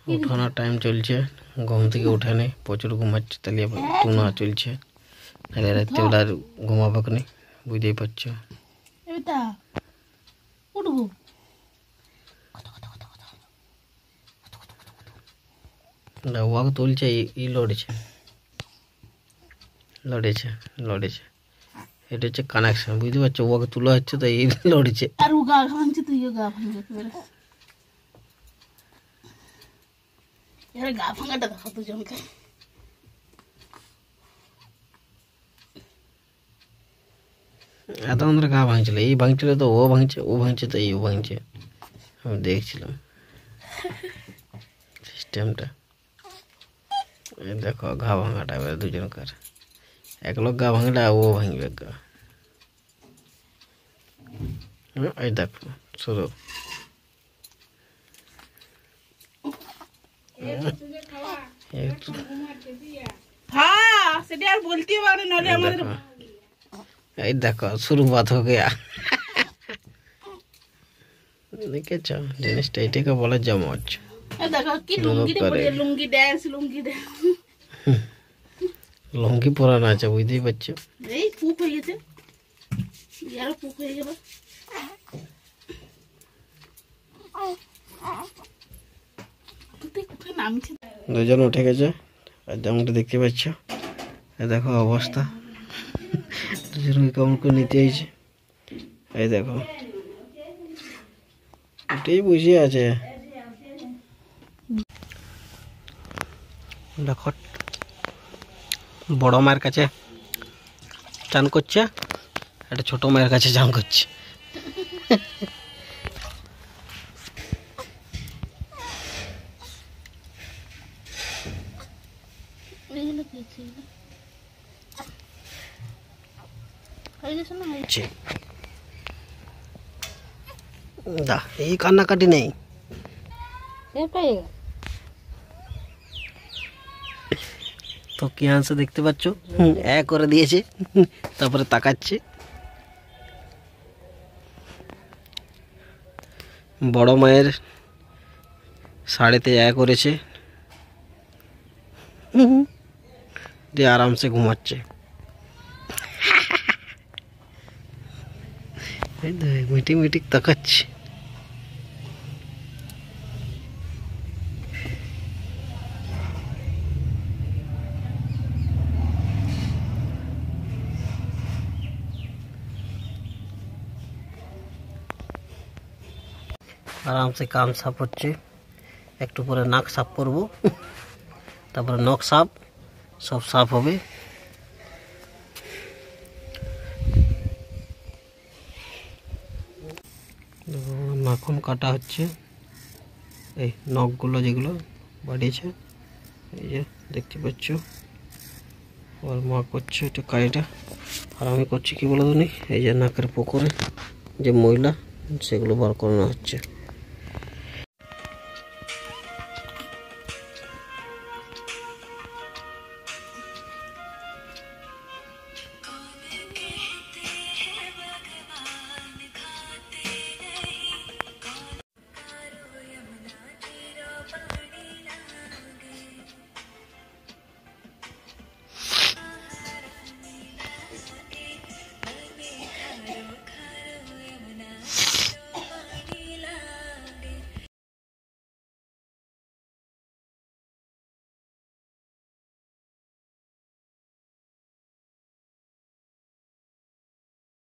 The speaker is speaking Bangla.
উঠানোর টাইম চলছে, ঘুম থেকে উঠেনি, প্রচুর ঘুমাচ্ছে, তাহলে টুনা চলছে, তাহলে রাত্রিবেলা আর ঘুমাবো নি, বুঝতেই পারছো। ওয়াক তুলছে, ই লড়ছে, লড়েছে লড়েছে, এটা হচ্ছে কানেকশন, বুঝতে পারছো। ওয়াক তোলা হচ্ছে তো এই লড়ছে। আর ও গা ভাঙছে, তুইও গা ভাঙবে একেবারে। এর গা ভাঙাটা দেখো দুজনকে। এত আমাদের গা ভাঙছিল, এই ভাঙছিল তো ও ভাঙছে, ও ভাঙছে তো এই ভাঙছে, আমি দেখছিলাম সিস্টেমটা। দেখো ঘা ভাঙাটা এবার দুজনকার, এক লোক গা ভাঙলে ও ভাঙবে গা। এই দেখো শুরু, এই দেখো শুরুয়াত হয়ে গেয়া। দেখেছ জিনিসটা, এটাকে বলে জমজ। লুঙ্গি পরানো আছে, বুঝতেই পারছো। এই পুক হয়ে গেছে, পুক হয়ে গেল। দুজন উঠে গেছে, আর যেমনটা দেখতে পাচ্ছ, দেখো অবস্থা, দুজনকে কেমন করে নিতে হয়েছে। এই দেখো এটাই বুঝে আছে। দেখো বড় মায়ের কাছে চান করছে, একটা ছোট মায়ের কাছে চান করছে। এই কান্নাকাটি নেই, তো কি আনছে দেখতে পাচ্ছ, এক করে দিয়েছে, তারপরে তাকাচ্ছে। বড় মায়ের শাড়িতে এক করেছে, দিয়ে আরামসে ঘুমাচ্ছে। মিটিং মিটিং তাকাচ্ছে। আরামসে কান সাফ হচ্ছে, একটু পরে নাক সাফ করবো, তারপরে নখ সাফ, সব সাফ হবে। নাখুন কাটা হচ্ছে, এই নখগুলো যেগুলো বাড়িয়েছে, এই যে দেখতে পাচ্ছ, ওর মা করছে এটা কাজটা, আর আমি করছি কি বলো তো, এই যে নাকের পুকুরে যে ময়লা সেগুলো বার করানো হচ্ছে।